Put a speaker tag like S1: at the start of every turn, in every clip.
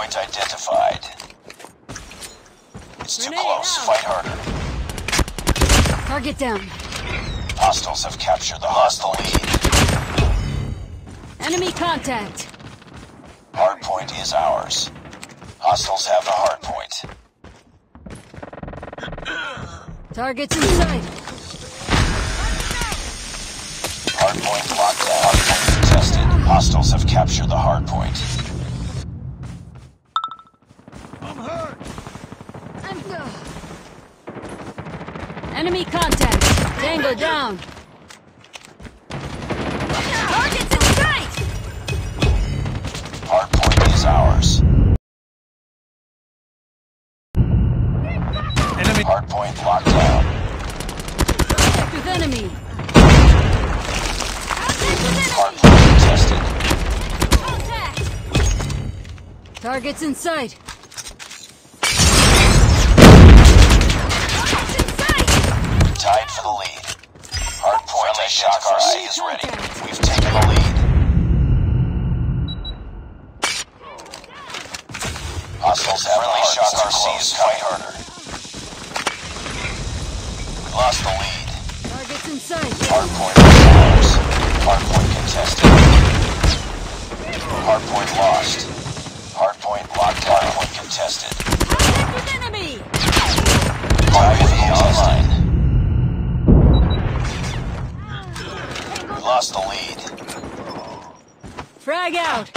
S1: Hardpoint identified. It's too close. Fight harder.
S2: Target down.
S1: Hostiles have captured the hostile lead.
S2: Enemy contact.
S1: Hardpoint is ours. Hostiles have the hardpoint.
S2: Targets in sight.
S1: Hardpoint locked down. Hardpoint contested. Hostiles have captured the hardpoint.
S3: I'm hurt.
S2: Enemy contact. Tango down. Targets in sight.
S1: Hardpoint is ours.
S3: Enemy.
S1: Hardpoint locked down.
S2: Contact with enemy.
S1: Hardpoint contested.
S2: Contact. Targets in sight.
S1: Tied for the lead. Hardpoint and Shock RC is ready. We've taken the lead. Hostiles have the Shock RC is fight harder. We lost the lead.
S2: Targets in sight.
S1: Hardpoint is ours. Hardpoint contested. Hardpoint lost. Hardpoint locked. Hardpoint contested.
S2: Contact with enemy.
S1: Hardpoint online. Lost the lead.
S2: Frag out.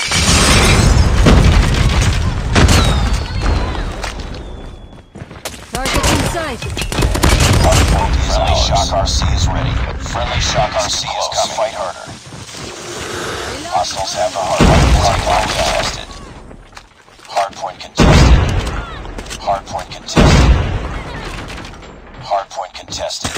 S2: Targets in sight.
S1: Hardpoint is Friendly Shock RC is ready. Friendly Shock RC is coming. Fight harder. Hostiles have the hardpoint contested. Hardpoint contested. Hardpoint contested. Hardpoint contested.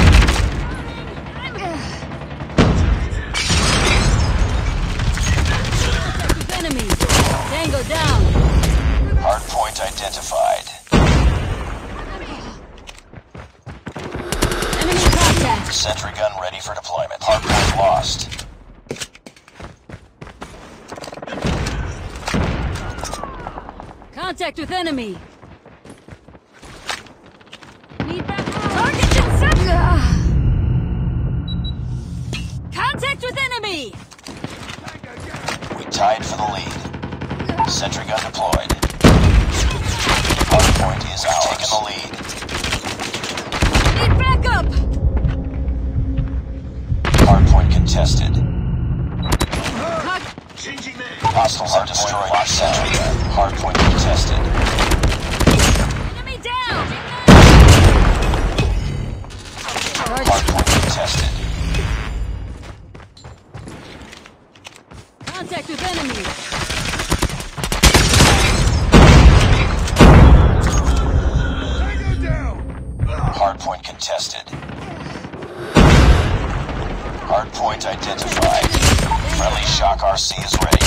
S2: Enemy. Tango down.
S1: Hardpoint identified.
S2: Enemy contact.
S1: Sentry gun ready for deployment. Hardpoint lost.
S2: Contact with enemy. Need back. Targets in sight. Contact with enemy.
S1: We tied for the lead. Sentry gun deployed. Hardpoint is ours. Taking the lead.
S2: Need backup.
S1: Hardpoint contested.
S3: Changing name.
S1: Hostiles have destroyed our sentry gun. Hardpoint contested.
S2: Enemy down.
S1: Hardpoint contested.
S2: Contact with enemy.
S3: Tango down.
S1: Hardpoint contested. Hardpoint identified. Friendly Shock RC is ready.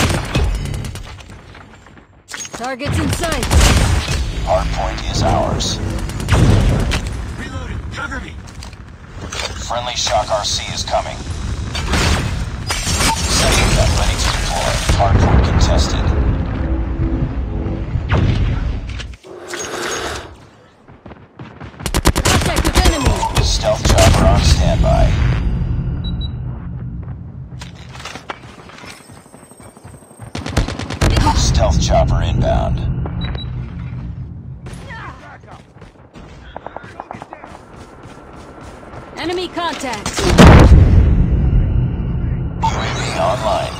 S2: Targets in sight.
S1: Hardpoint is ours.
S3: Reloading. Cover me.
S1: Friendly Shock RC is coming. Sentry gun ready to deploy. Hardpoint contested.
S2: Contact with enemy.
S1: Stealth chopper on standby. Stealth chopper inbound.
S2: Enemy contact.
S1: UAV online.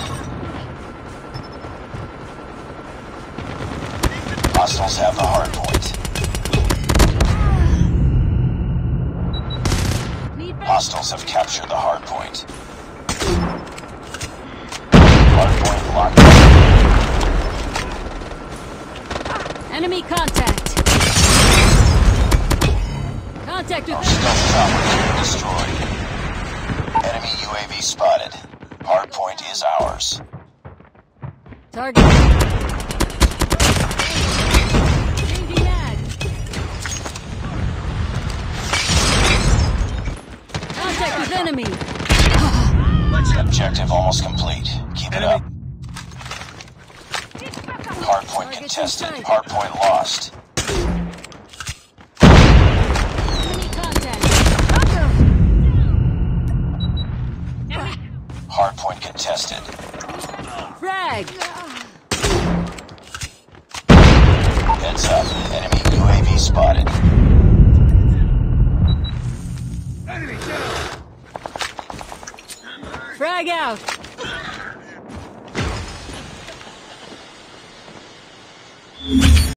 S1: Hostiles have the hardpoint.
S2: Need back.
S1: Hostiles have captured the hardpoint. Hardpoint locked down.
S2: Enemy contact. Contact with enemy.
S1: Stealth chopper destroyed. Enemy UAV spotted. Hardpoint is ours.
S2: Target. Changing mag. Contact with enemy.
S1: Objective almost complete. Keep it up. Hardpoint contested. Hardpoint lost.
S2: Enemy contact.
S1: Hardpoint contested.
S2: Frag.
S1: Heads up. Enemy UAV spotted.
S3: Enemy down!
S2: Frag out.